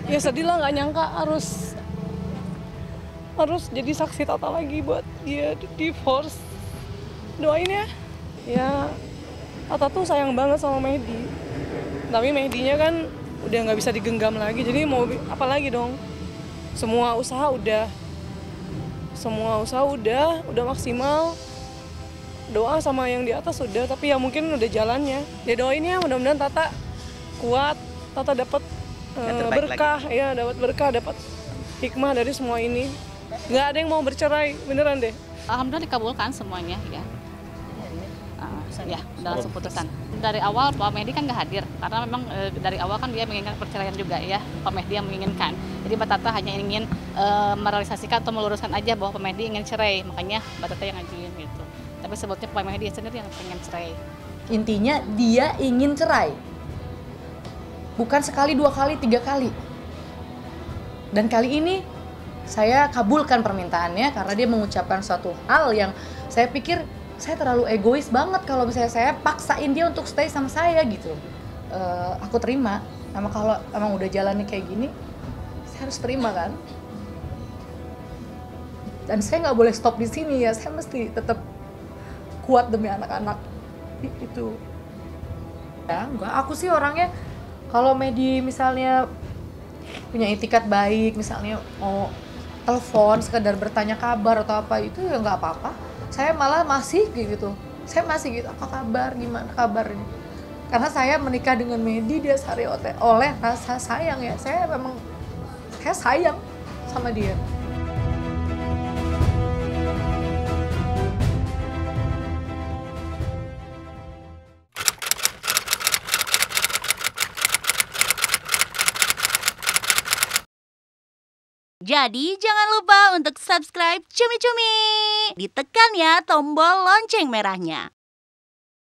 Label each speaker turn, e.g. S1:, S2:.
S1: Ya sedih lah, nggak nyangka harus jadi saksi Tata lagi buat dia divorce. Doain ya. Ya Tata tuh sayang banget sama Mehdi. Tapi Mehdinya kan udah nggak bisa digenggam lagi. Jadi mau apa lagi dong? Semua usaha udah maksimal. Doa sama yang di atas sudah, tapi ya mungkin udah jalannya. Ya doain ya, mudah-mudahan Tata kuat, Tata dapat berkah lagi. Ya dapat berkah, dapat hikmah dari semua ini. Nggak ada yang mau bercerai, beneran deh.
S2: Alhamdulillah dikabulkan semuanya ya. Ya dalam keputusan. Dari awal Pak Mehdi kan nggak hadir, karena memang dari awal kan dia menginginkan perceraian juga ya, Pak Mehdi yang menginginkan. Jadi Mbak Tata hanya ingin merealisasikan atau meluruskan aja bahwa Pak Mehdi ingin cerai, makanya Mbak Tata yang ngajuin gitu. Tapi sebetulnya Pak Mehdi sendiri yang pengen cerai.
S3: Intinya dia ingin cerai, bukan sekali, 2 kali, 3 kali. Dan kali ini saya kabulkan permintaannya karena dia mengucapkan suatu hal yang saya pikir saya terlalu egois banget kalau misalnya saya paksain dia untuk stay sama saya gitu. Aku terima, emang kalau emang udah jalannya kayak gini, saya harus terima kan. Dan saya nggak boleh stop di sini ya, saya mesti tetap kuat demi anak-anak itu. Ya, enggak, aku sih orangnya kalau Mehdi misalnya punya itikat baik, misalnya mau telepon sekedar bertanya kabar atau apa, itu ya nggak apa-apa. Saya malah masih gitu, saya masih gitu, apa kabar, gimana kabarnya? Karena saya menikah dengan Mehdi dasari oleh rasa sayang ya, saya sayang sama dia.
S4: Jadi jangan lupa untuk subscribe Cumi Cumi. Ditekan ya tombol lonceng merahnya.